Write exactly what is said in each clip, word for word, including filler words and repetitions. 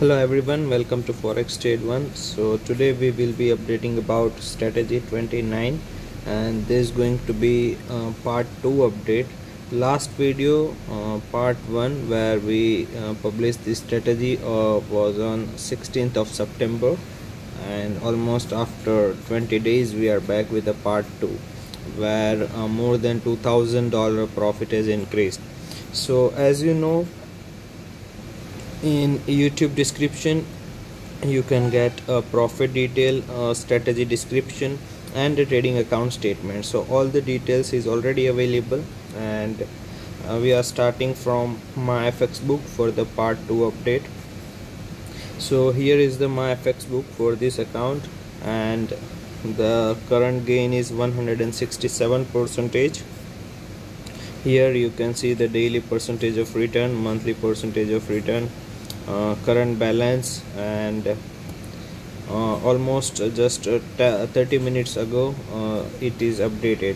Hello everyone, welcome to Forex Trade one. So today we will be updating about strategy twenty-nine, and this is going to be uh, part two update. Last video, uh, part one, where we uh, published this strategy uh, was on sixteenth of September, and almost after twenty days we are back with the part two, where uh, more than two thousand dollar profit has increased. So as you know, in YouTube description you can get a profit detail, uh, strategy description, and a trading account statement. So all the details is already available, and uh, we are starting from my F X book for the part two update. So here is the my F X book for this account, and the current gain is one hundred sixty-seven percentage. Here you can see the daily percentage of return, monthly percentage of return, uh, current balance, and uh, almost just uh, thirty minutes ago uh, it is updated.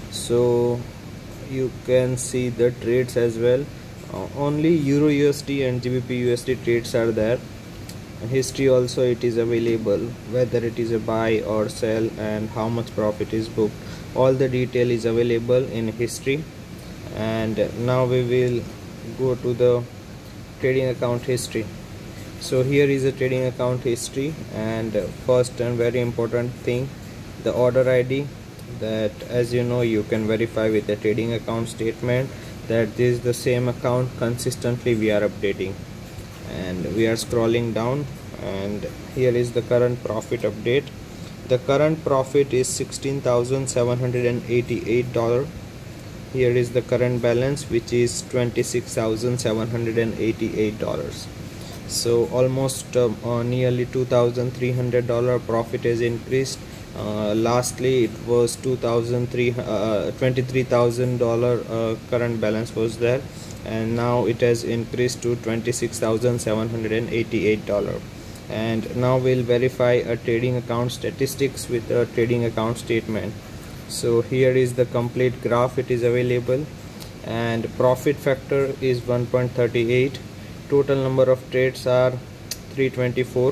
So you can see the trades as well. Uh, only Euro U S D and G B P U S D trades are there. History also it is available, whether it is a buy or sell and how much profit is booked. All the detail is available in history. And now we will go to the trading account history. So here is a trading account history, and first and very important thing, the order I D, that as you know you can verify with the trading account statement that this is the same account consistently we are updating. And we are scrolling down, and here is the current profit update. The current profit is sixteen thousand seven hundred eighty-eight dollars. Here is the current balance, which is twenty-six thousand seven hundred eighty-eight dollars. So almost uh, uh, nearly two thousand three hundred dollars profit has increased. Uh, lastly it was two thousand three hundred uh, twenty-three thousand dollars uh, current balance was there, and now it has increased to twenty-six thousand seven hundred eighty-eight dollars. And now we'll verify a trading account statistics with a trading account statement. So here is the complete graph, it is available, and profit factor is one point three eight. Total number of trades are three hundred twenty-four.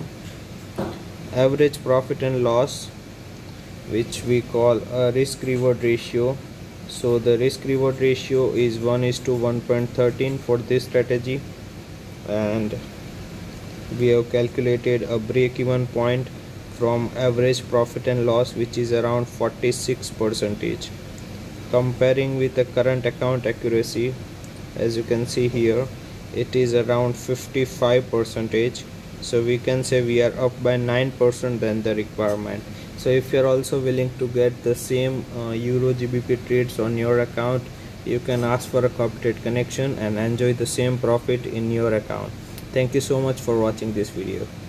Average profit and loss, which we call a risk reward ratio. So the risk reward ratio is one is to one point one three for this strategy, and we have calculated a break-even point from average profit and loss, which is around forty-six percentage. Comparing with the current account accuracy, as you can see here, it is around fifty-five percentage. So we can say we are up by nine percent than the requirement. So if you are also willing to get the same uh, Euro G B P trades on your account, you can ask for a corporate connection and enjoy the same profit in your account. Thank you so much for watching this video.